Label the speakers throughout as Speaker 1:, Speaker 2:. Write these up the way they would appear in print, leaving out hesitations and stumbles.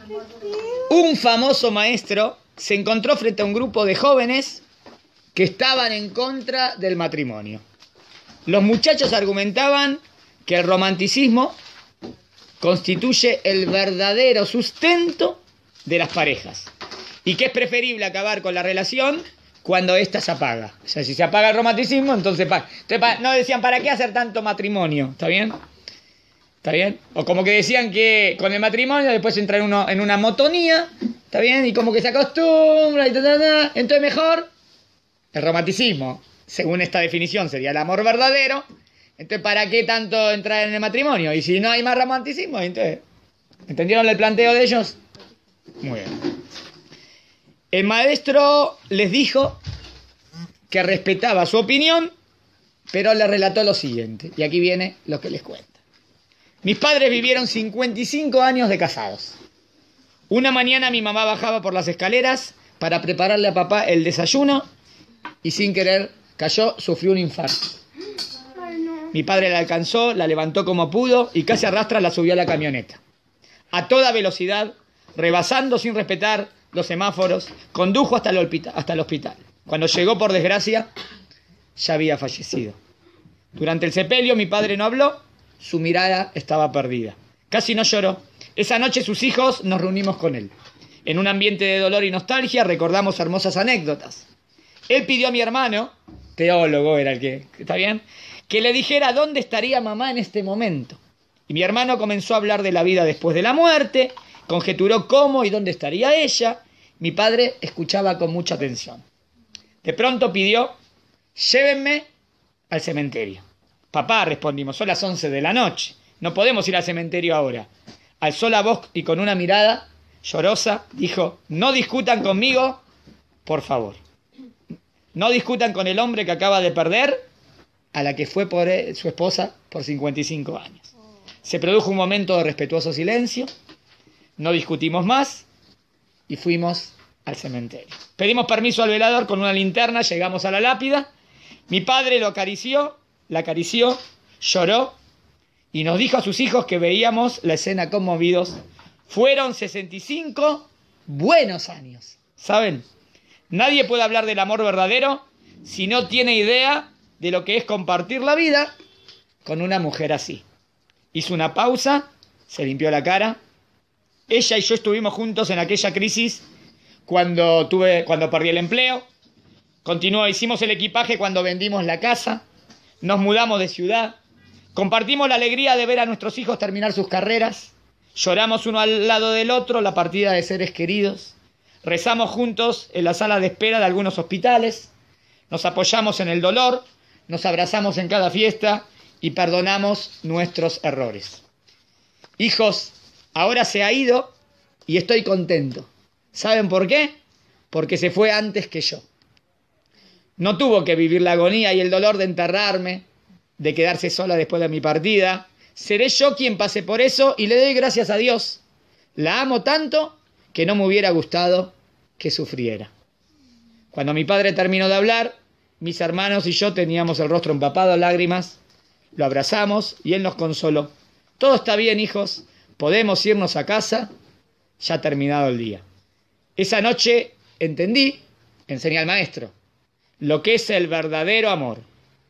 Speaker 1: Un famoso maestro se encontró frente a un grupo de jóvenes que estaban en contra del matrimonio. Los muchachos argumentaban que el romanticismo constituye el verdadero sustento de las parejas y que es preferible acabar con la relación cuando ésta se apaga. O sea, si se apaga el romanticismo, entonces no decían, ¿para qué hacer tanto matrimonio? ¿Está bien? ¿Está bien? O como que decían que con el matrimonio después entra uno en una monotonía, ¿está bien? Y como que se acostumbra y entonces mejor el romanticismo, según esta definición, sería el amor verdadero. Entonces, ¿para qué tanto entrar en el matrimonio? Y si no hay más romanticismo, entonces, ¿entendieron el planteo de ellos? Muy bien. El maestro les dijo que respetaba su opinión, pero le relató lo siguiente. Y aquí viene lo que les cuenta. Mis padres vivieron 55 años de casados. Una mañana mi mamá bajaba por las escaleras para prepararle a papá el desayuno y sin querer cayó, sufrió un infarto. Mi padre la alcanzó, la levantó como pudo y casi arrastra la subió a la camioneta. A toda velocidad, rebasando sin respetar los semáforos, condujo hasta el hospital. Cuando llegó, por desgracia, ya había fallecido. Durante el sepelio mi padre no habló, su mirada estaba perdida. Casi no lloró. Esa noche sus hijos nos reunimos con él. En un ambiente de dolor y nostalgia recordamos hermosas anécdotas. Él pidió a mi hermano, teólogo era el que, ¿está bien?, que le dijera dónde estaría mamá en este momento. Y mi hermano comenzó a hablar de la vida después de la muerte, conjeturó cómo y dónde estaría ella. Mi padre escuchaba con mucha atención. De pronto pidió, llévenme al cementerio. Papá, respondimos, son las 11 de la noche, no podemos ir al cementerio ahora. Alzó la voz y con una mirada llorosa dijo, no discutan conmigo, por favor. No discutan con el hombre que acaba de perder a la que fue su esposa por 55 años. Se produjo un momento de respetuoso silencio, no discutimos más y fuimos al cementerio. Pedimos permiso al velador con una linterna, llegamos a la lápida, mi padre lo acarició, la acarició, lloró y nos dijo a sus hijos que veíamos la escena conmovidos. Fueron 65 buenos años, ¿saben? Nadie puede hablar del amor verdadero si no tiene idea de lo que es compartir la vida con una mujer así. Hizo una pausa, se limpió la cara. Ella y yo estuvimos juntos en aquella crisis cuando perdí el empleo. Continuó, hicimos el equipaje cuando vendimos la casa. Nos mudamos de ciudad. Compartimos la alegría de ver a nuestros hijos terminar sus carreras. Lloramos uno al lado del otro la partida de seres queridos. Rezamos juntos en la sala de espera de algunos hospitales. Nos apoyamos en el dolor. Nos abrazamos en cada fiesta y perdonamos nuestros errores. Hijos, ahora se ha ido y estoy contento. ¿Saben por qué? Porque se fue antes que yo. No tuvo que vivir la agonía y el dolor de enterrarme, de quedarse sola después de mi partida. Seré yo quien pase por eso y le doy gracias a Dios. La amo tanto que no me hubiera gustado que sufriera. Cuando mi padre terminó de hablar, mis hermanos y yo teníamos el rostro empapado de lágrimas. Lo abrazamos y él nos consoló. Todo está bien, hijos. Podemos irnos a casa. Ya ha terminado el día. Esa noche entendí, enseñé al maestro, lo que es el verdadero amor.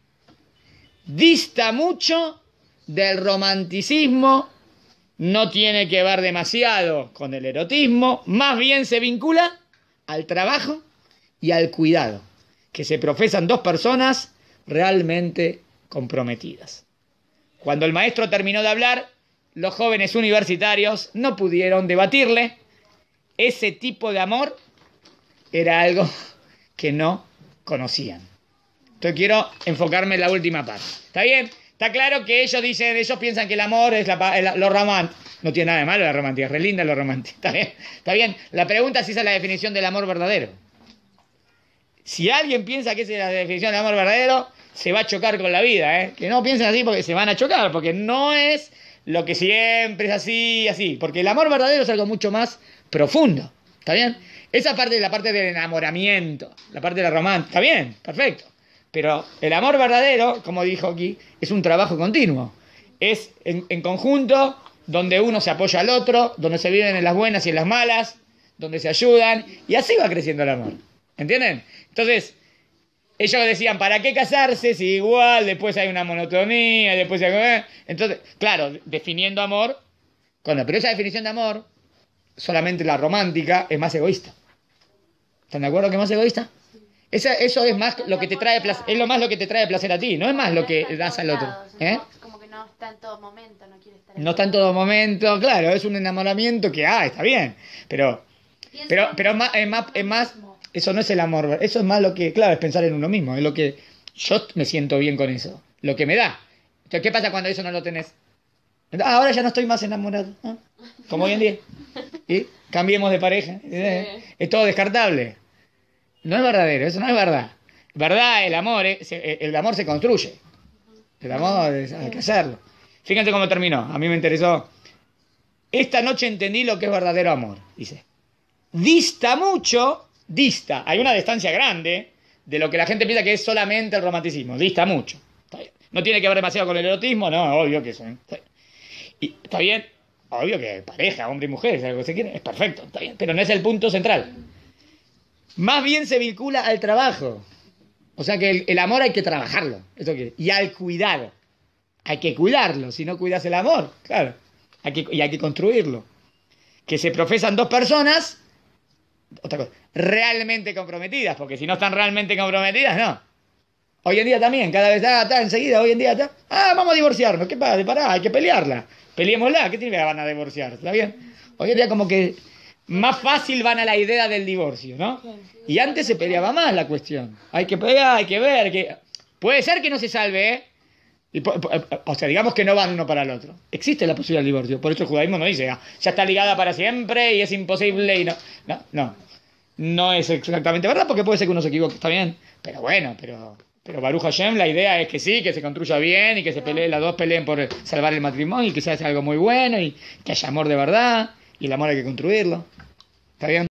Speaker 1: Dista mucho del romanticismo, no tiene que ver demasiado con el erotismo, más bien se vincula al trabajo y al cuidado, que se profesan dos personas realmente comprometidas. Cuando el maestro terminó de hablar, los jóvenes universitarios no pudieron debatirle. Ese tipo de amor era algo que no conocían. Entonces quiero enfocarme en la última parte. ¿Está bien? Está claro que ellos piensan que el amor es lo romántico. No tiene nada de malo la romántica, es re linda lo romántico. ¿Está bien? ¿Está bien? La pregunta es si esa es la definición del amor verdadero. Si alguien piensa que esa es la definición del amor verdadero, se va a chocar con la vida, ¿eh? Que no piensen así porque se van a chocar, porque no es lo que siempre es así. Porque el amor verdadero es algo mucho más profundo. ¿Está bien? Esa parte es la parte del enamoramiento, la parte de la romántica. Está bien, perfecto. Pero el amor verdadero, como dijo aquí, es un trabajo continuo. Es en conjunto donde uno se apoya al otro, donde se viven en las buenas y en las malas, donde se ayudan, y así va creciendo el amor. ¿Entienden? Entonces, ellos decían, ¿para qué casarse si igual después hay una monotonía, después hay... Entonces, claro, definiendo amor, pero esa definición de amor, solamente la romántica, es más egoísta. ¿Están de acuerdo que es más egoísta? Eso es más lo que te trae placer, es lo más lo que te trae placer a ti, no es más lo que das al otro.
Speaker 2: Como que no está en todo momento, no quiere estar
Speaker 1: No está en todo momento, claro, es un enamoramiento que, está bien, pero es más, eso no es el amor, eso es más lo que, claro, es pensar en uno mismo, es lo que yo me siento bien con eso, lo que me da. Entonces, ¿qué pasa cuando eso no lo tenés? Ahora ya no estoy más enamorado, ¿no? Como hoy en día. ¿Y? Cambiemos de pareja. Sí. Es todo descartable. No es verdadero, eso no es verdad. Verdad, el amor se construye. El amor hay que hacerlo. Fíjense cómo terminó. A mí me interesó. Esta noche entendí lo que es verdadero amor. Dice. Dista mucho. Hay una distancia grande de lo que la gente piensa que es solamente el romanticismo. Dista mucho. No tiene que ver demasiado con el erotismo. No, obvio que eso. Y está bien. Obvio que pareja, hombre y mujer, es algo que se quiere. Es perfecto. Está bien. Pero no es el punto central. Más bien se vincula al trabajo. O sea que el amor hay que trabajarlo. Y al cuidado. Hay que cuidarlo. Si no cuidas el amor, claro. Hay que construirlo. Que se profesan dos personas, otra cosa, realmente comprometidas. Porque si no están realmente comprometidas, no. Hoy en día también, cada vez está enseguida, hoy en día está. Vamos a divorciarnos. ¿Qué pasa? Pará, hay que pelearla. Peleémosla. ¿Qué tiene que van a divorciar? ¿Está bien? Hoy en día como que más fácil van a la idea del divorcio, ¿no? Y antes se peleaba más la cuestión. Hay que pelear, hay que ver. Puede ser que no se salve, ¿eh? O sea, digamos que no van uno para el otro. Existe la posibilidad del divorcio. Por eso el judaísmo no dice, ya está ligada para siempre y es imposible y no. No es exactamente verdad porque puede ser que uno se equivoque, está bien. Pero bueno, pero Baruch Hashem, la idea es que sí, que se construya bien y que las dos peleen por salvar el matrimonio y que se haga algo muy bueno y que haya amor de verdad y el amor hay que construirlo. ¿Está bien?